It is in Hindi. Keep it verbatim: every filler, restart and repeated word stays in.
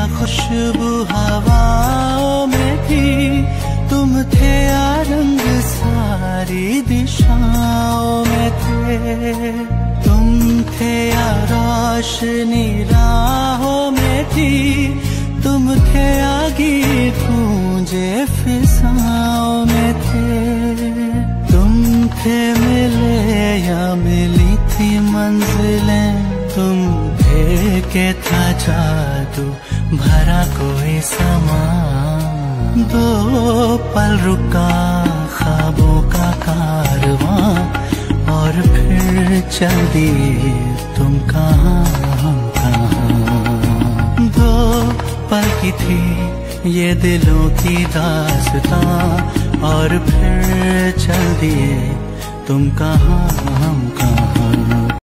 खुशबू हवाओं में थी, तुम थे या रंग सारी दिशाओं में थे। तुम थे या रोशनी राहों में थी, तुम थे या गीत गूंजे फिजाओं में थे। तुम थे मिले या मिली थी मंजिलें, तुम थे के था जादू भरा कोई समा। दो पल रुका ख्वाबों का कारवां, और फिर चल दिए तुम कहाँ हम कहाँ। दो पल की थी ये दिलों की दास्तां, और फिर चल दिए तुम कहाँ हम कहाँ।